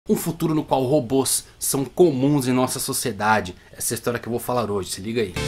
Um futuro no qual robôs são comuns em nossa sociedade. Essa é a história que eu vou falar hoje, se liga aí.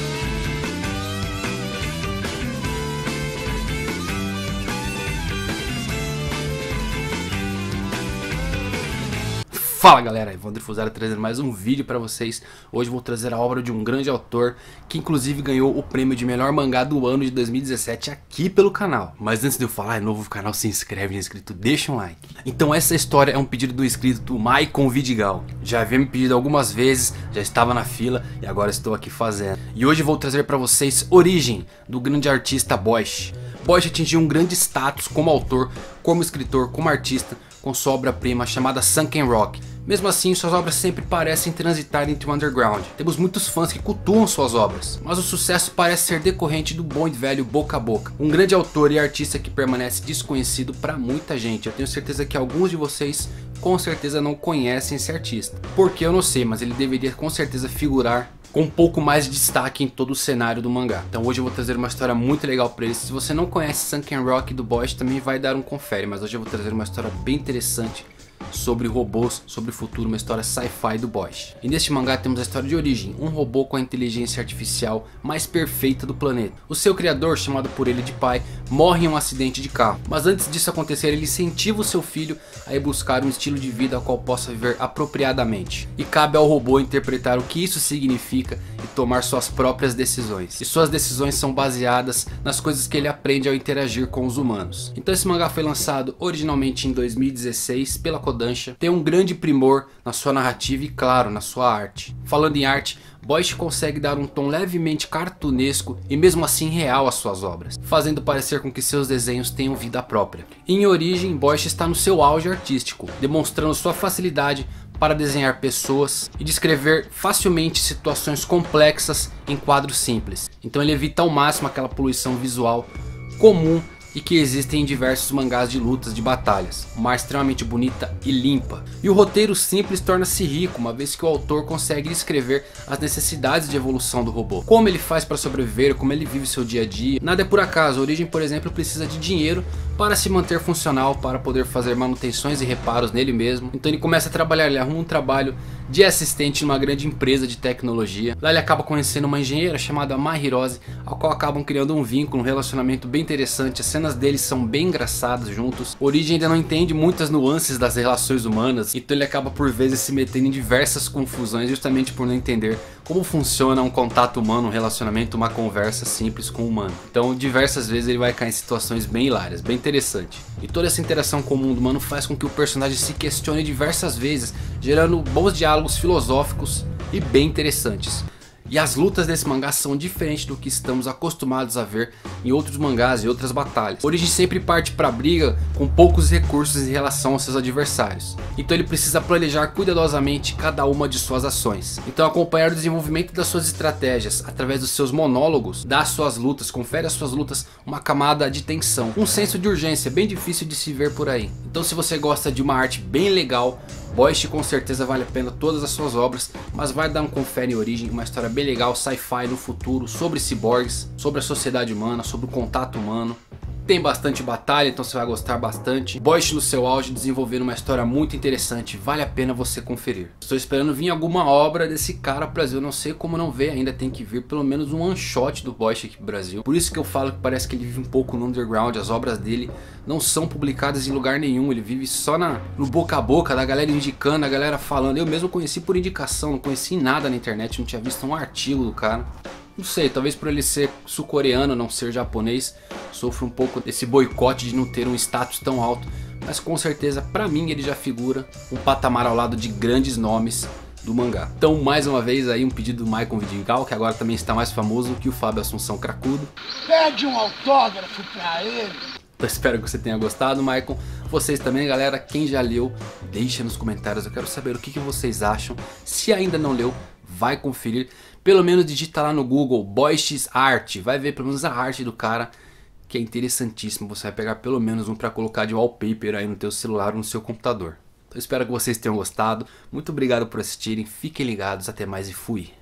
Fala galera, Evandro Fusaro trazendo mais um vídeo pra vocês. Hoje vou trazer a obra de um grande autor que inclusive ganhou o prêmio de melhor mangá do ano de 2017 aqui pelo canal. Mas antes de eu falar, é novo no canal, se inscreve, inscrito, deixa um like. Então essa história é um pedido do inscrito Maicon Vidigal. Já havia me pedido algumas vezes, já estava na fila e agora estou aqui fazendo. E hoje vou trazer pra vocês Origem, do grande artista Boichi. Boichi atingiu um grande status como autor, como escritor, como artista, com sua obra-prima chamada Sunken Rock. Mesmo assim, suas obras sempre parecem transitar entre o underground. Temos muitos fãs que cultuam suas obras, mas o sucesso parece ser decorrente do bom e velho boca a boca. Um grande autor e artista que permanece desconhecido para muita gente. Eu tenho certeza que alguns de vocês com certeza não conhecem esse artista. Porque eu não sei, mas ele deveria com certeza figurar com um pouco mais de destaque em todo o cenário do mangá. Então hoje eu vou trazer uma história muito legal para eles. Se você não conhece Sunken Rock do Boichi, também vai dar um confere. Mas hoje eu vou trazer uma história bem interessante sobre robôs, sobre o futuro, uma história sci-fi do Boichi. E neste mangá temos a história de Origem, um robô com a inteligência artificial mais perfeita do planeta. O seu criador, chamado por ele de pai, morre em um acidente de carro. Mas antes disso acontecer, ele incentiva o seu filho a ir buscar um estilo de vida ao qual possa viver apropriadamente. E cabe ao robô interpretar o que isso significa e tomar suas próprias decisões. E suas decisões são baseadas nas coisas que ele aprende ao interagir com os humanos. Então esse mangá foi lançado originalmente em 2016 pela Kodansha, tem um grande primor na sua narrativa e claro, na sua arte. Falando em arte, Boichi consegue dar um tom levemente cartunesco e mesmo assim real às suas obras, fazendo parecer com que seus desenhos tenham vida própria. Em Origem, Boichi está no seu auge artístico, demonstrando sua facilidade para desenhar pessoas e descrever facilmente situações complexas em quadros simples. Então ele evita ao máximo aquela poluição visual comum e que existem em diversos mangás de lutas de batalhas. Uma arte extremamente bonita e limpa. E o roteiro simples torna-se rico, uma vez que o autor consegue descrever as necessidades de evolução do robô. Como ele faz para sobreviver, como ele vive seu dia a dia. Nada é por acaso, a Origem, por exemplo, precisa de dinheiro para se manter funcional, para poder fazer manutenções e reparos nele mesmo. Então ele começa a trabalhar, ele arruma um trabalho de assistente numa grande empresa de tecnologia. Lá ele acaba conhecendo uma engenheira chamada Mai Hirose, ao qual acabam criando um vínculo, um relacionamento bem interessante. As cenas deles são bem engraçadas juntos. Origem ainda não entende muitas nuances das relações humanas, então ele acaba por vezes se metendo em diversas confusões justamente por não entender como funciona um contato humano, um relacionamento, uma conversa simples com o humano. Então diversas vezes ele vai cair em situações bem hilárias, bem interessante. E toda essa interação com o mundo humano faz com que o personagem se questione diversas vezes, gerando bons diálogos filosóficos e bem interessantes. E as lutas desse mangá são diferentes do que estamos acostumados a ver em outros mangás e outras batalhas. Origem sempre parte para a briga com poucos recursos em relação aos seus adversários. Então ele precisa planejar cuidadosamente cada uma de suas ações. Então acompanhar o desenvolvimento das suas estratégias através dos seus monólogos, dá às suas lutas, confere às suas lutas uma camada de tensão. Um senso de urgência bem difícil de se ver por aí. Então se você gosta de uma arte bem legal, Boichi com certeza vale a pena todas as suas obras, mas vai dar um confere em Origem, uma história bem legal, sci-fi no futuro, sobre ciborgues, sobre a sociedade humana, sobre o contato humano. Tem bastante batalha, então você vai gostar bastante. Boichi no seu auge, desenvolvendo uma história muito interessante, vale a pena você conferir. Estou esperando vir alguma obra desse cara pro Brasil, não sei como não ver ainda, tem que vir pelo menos um one shot do Boichi aqui pro Brasil. Por isso que eu falo que parece que ele vive um pouco no underground, as obras dele não são publicadas em lugar nenhum, ele vive só no boca a boca, da galera indicando, a galera falando. Eu mesmo conheci por indicação, não conheci nada na internet, não tinha visto um artigo do cara. Não sei, talvez por ele ser sul-coreano, não ser japonês, sofre um pouco desse boicote de não ter um status tão alto. Mas com certeza, pra mim, ele já figura um patamar ao lado de grandes nomes do mangá. Então, mais uma vez aí um pedido do Maicon Vidigal, que agora também está mais famoso que o Fábio Assunção Cracudo. Pede um autógrafo pra ele. Eu espero que você tenha gostado, Maicon. Vocês também, galera, quem já leu, deixa nos comentários. Eu quero saber o que vocês acham. Se ainda não leu, vai conferir. Pelo menos digita lá no Google Boichi's Art. Vai ver pelo menos a arte do cara, que é interessantíssimo. Você vai pegar pelo menos um para colocar de wallpaper aí no teu celular ou no seu computador. Então espero que vocês tenham gostado. Muito obrigado por assistirem. Fiquem ligados. Até mais e fui.